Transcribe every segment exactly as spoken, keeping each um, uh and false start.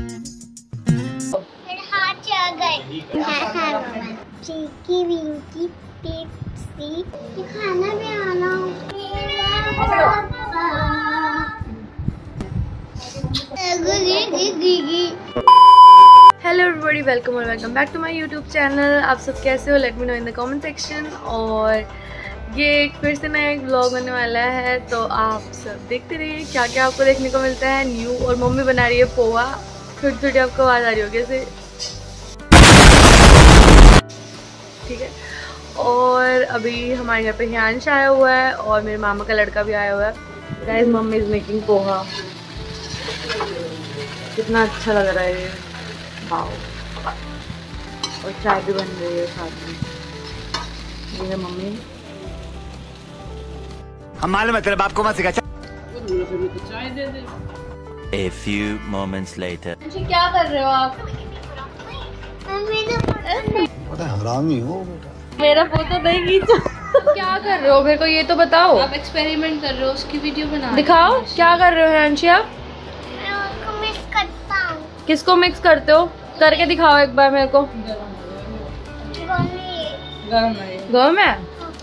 चिकी Winky tipsy खाना भी आना। हेलो एवरीबॉडी, वेलकम और welcome back to my YouTube channel. आप सब कैसे हो? Let me know in the comment section. और ये एक फिर से नया एक व्लॉग होने वाला है, तो आप सब देखते रहिए क्या क्या आपको देखने को मिलता है न्यू। और मम्मी बना रही है पोहा। छोटी छोटी आपको आवाज़ आ रही होगी ऐसे, ठीक है। और अभी हमारे घर पे हियांश आया हुआ है और मेरे मामा का लड़का भी आया हुआ है। Guys, mummy is making poha. कितना अच्छा लग रहा है ये, वाओ। और चाय भी बन रही है साथ में। ये है मम्मी। हम मालूम है तेरे बाप को मत सिखा। चाय दे दे। A few moments later. क्या कर रहे हो आप? बड़ा हरामी हो बेटा। मेरा फोटो नहीं खींचो। क्या कर रहे हो, मेरे को ये तो बताओ। आप एक्सपेरिमेंट कर रहे हो, उसकी वीडियो बना दिखाओ। क्या कर रहे हो हियांशी आप? मैं मिक्स करता हूँ। किसको मिक्स करते हो? करके दिखाओ एक बार मेरे को। गाँव में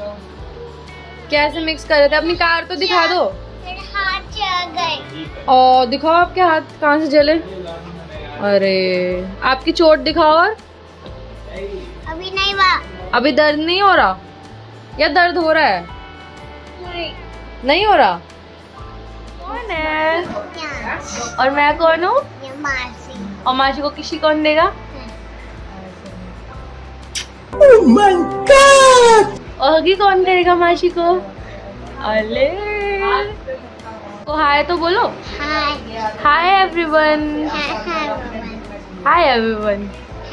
कैसे मिक्स कर रहे थे? अपनी कार तो दिखा दो। मेरे हाथ जल गए। और दिखाओ आपके हाथ कहाँ से जले। अरे आपकी चोट दिखाओ। और अभी नहीं हुआ। अभी दर्द नहीं हो रहा या दर्द हो रहा है? नहीं, नहीं हो रहा। कौन है? और मैं कौन हूँ? ये मासी। और मासी को किसी कौन देगा? Oh my God! और हगी कौन करेगा मासी को? अले तो हाय तो बोलो। Hi hi everyone. Hi everyone.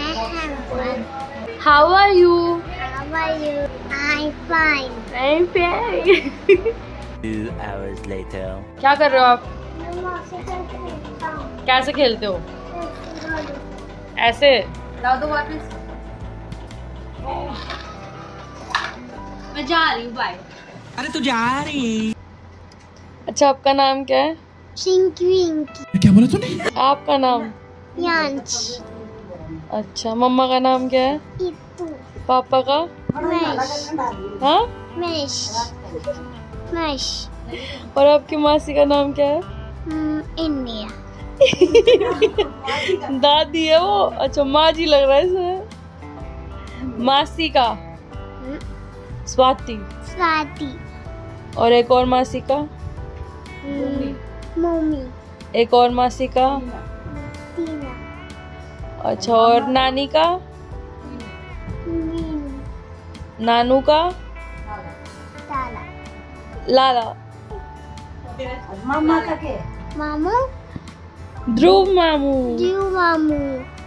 How are you? How are you? I'm fine. I'm fine. Two hours later. क्या कर रहे हो आप? मैं मासी को खेलता हूँ। कैसे खेलते हो? ऐसे ला दो वापस। मैं जा रही हूँ, बाय। अरे तू जा रही। अच्छा, आपका नाम क्या है? चिंकी विंकी। क्या बोला तूने? आपका नाम? यांच। अच्छा, मम्मा का नाम क्या है? इतू। पापा का? मैश। हाँ, मैश। मैश। और आपकी मासी का नाम क्या है? इंडिया। दादी है वो। अच्छा, माँ जी लग रहा है इसमें। मासी का? स्वाति। स्वाति। और एक और मासी का? मम्मी। एक और मासी का? टीना। अच्छा, और नानी का? मीनू। नानू का? ताला। लाला। मामा का के? मामू। ध्रुव मामू। जीव मामू।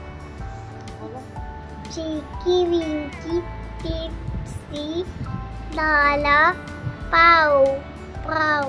चिकी विंकी टिप्सी लाला पाओ पाओ।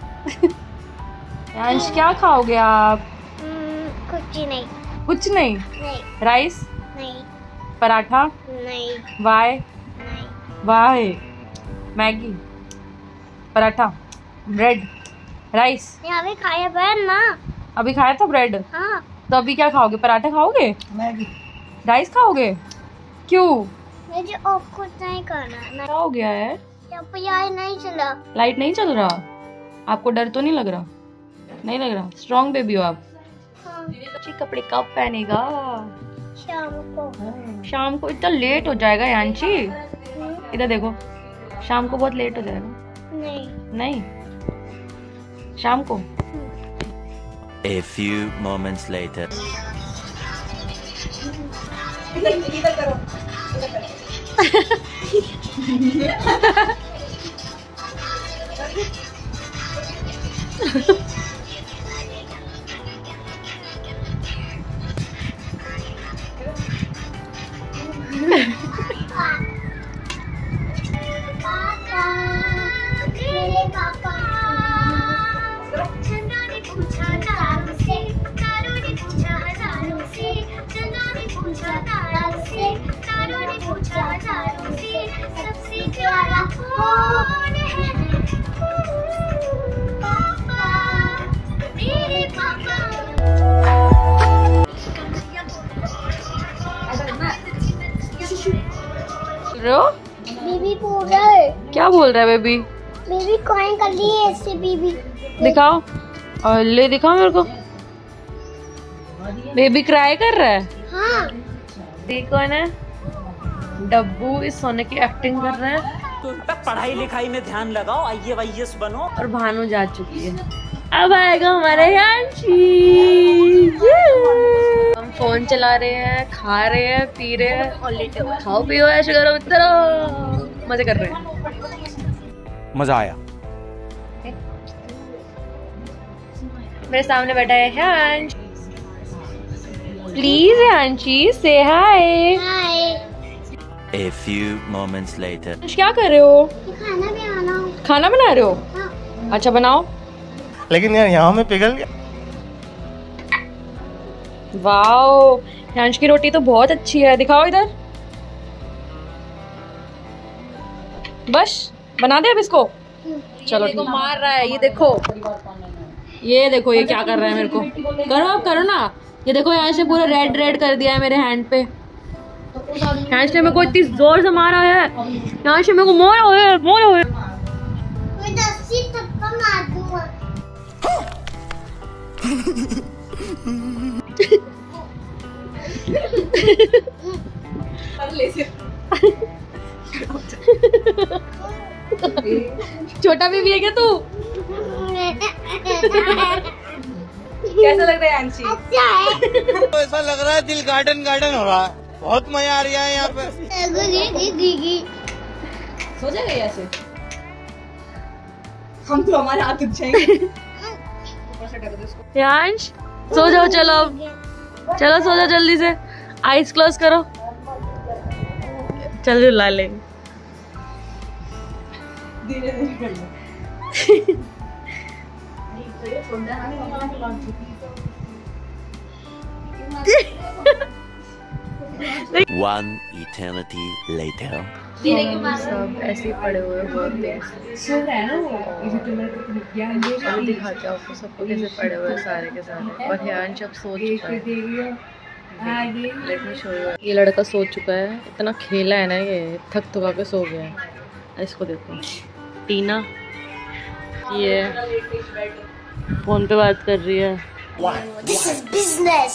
अंश, क्या खाओगे आप? कुछ नहीं। कुछ नहीं? नहीं। राइस? नहीं। पराठा? नहीं। वाई? नहीं। Why? Maggi? Paratha? Bread? Rice? यहाँ भी खाया बैठ ना। अभी खाया था ब्रेड। हाँ। तो अभी क्या खाओगे? पराठा खाओगे? मैगी। राइस खाओगे? क्यों? मुझे और कुछ नहीं करना। क्या हो गया है? यहाँ पे यार नहीं चला। लाइट नहीं चल रहा? आपको डर तो नहीं लग रहा? नहीं लग रहा? स्ट्रॉन्ग बेबी हो आप। हाँ। अच्छी कपड़े कब पहनेगा? शाम को। शाम को? इतना लेट हो जाएगा यांशी। इधर देखो, शाम को बहुत लेट हो जाएगा। नहीं। नहीं, शाम को। A few moments later. मेरे पापा। चंदा ने पूछा तारों से, तारों ने पूछा हजारों से। चंदा ने पूछा तारों से, तारों ने पूछा हजारों से। सबसे प्यारा कौन है? पापा, मेरे पापा। रहे हो? बीबी बोल रहा है। क्या बोल रहा है बेबी? बेबी कॉइन कर ली है इससे बीबी। दिखाओ और ले दिखाओ मेरे को। बेबी क्राई कर रहा है। हाँ। ये कौन है? डब्बू इस सोने की एक्टिंग कर रहा है। तो पढ़ाई लिखाई में ध्यान लगाओ, आई ए वाई एस बनो। और भानु जा चुकी है। अब आएगा हमारा यांशी। हम फोन चला रहे हैं, खा रहे हैं, पी रहे हैं। खाओ पियो ऐसे करो मित्रों, मजे कर रहे हैं। मजा आया। मेरे सामने बैठा है यांश। प्लीज यांशी से हाय। हाय। A few moments later. क्या कर रहे हो? खाना भी आना। खाना बना रहे हो? हाँ। अच्छा बनाओ। लेकिन यार यहाँ में पिघल गया। वाओ, यांश की रोटी तो बहुत अच्छी है। दिखाओ इधर। बस बना दे अब इसको। चलो ठीक। मार रहा है ये देखो, ये देखो ये क्या कर रहा है मेरे को। करो अब करो ना। ये देखो यांश ने पूरा रेड रेड कर दिया है मेरे हैंड पे। यांश ने मेरे को इतनी जोर से मारा है। यांश ने मेरे को मारा है, मारा है। मैं दस्ती थप्पड़ मार दूंगा। छोटा भी, भी है क्या तू? कैसा लग रहा है यांशी? अच्छा है। तो ऐसा लग रहा है दिल गार्डन गार्डन हो रहा है। बहुत मजा आ रहा है यहाँ पे। सो जाएगा ऐसे। हम तो हमारे हाथ उठ जाएंगे। यांश सो जाओ, चलो अब चलो सो जाओ जल्दी से। आइज क्लोज करो। चल ला लेंगे। धीरे धीरे कर लो। One eternity later. सब ऐसे ही पड़े हुए होते हैं। सो रहा है ना वो, इसी तो मेरे को ज्ञान दे रहा अभी दिखाते हैं आपको सबको कैसे पड़े हुए हैं सारे के सारे। और यांश अब सो चुका है। Let me show you. ये लड़का सो चुका है। इतना खेला है ना ये, थक थका के सो गया है। इसको देखो, टीना ये फोन पे बात कर रही है। This is business.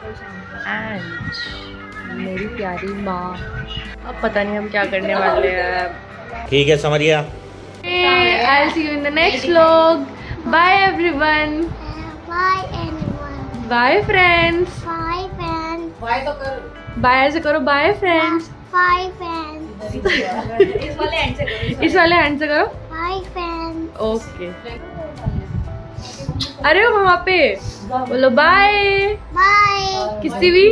एंड मेरी प्यारी माँ। अब पता नहीं हम क्या करने वाले हैं। ठीक है समझ गया। I'll see you in the next vlog. Bye everyone. Bye everyone. Bye friends. Bye friends. Bye तो कर। Bye ऐसे करो, bye friends. Bye friends. इस वाले हैंड से करो। इस वाले हैंड से करो। Bye friends. ओके। अरे वो वहाँ पे बोलो बाय। Bye. किसी भी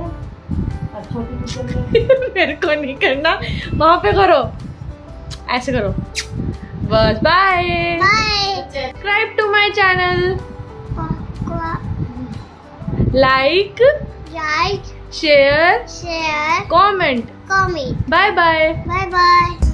मेरे को नहीं करना, वहाँ पे करो, ऐसे करो बस। Bye. Bye. Subscribe to my channel, like Like, share share, comment. comment. Bye bye. Bye bye.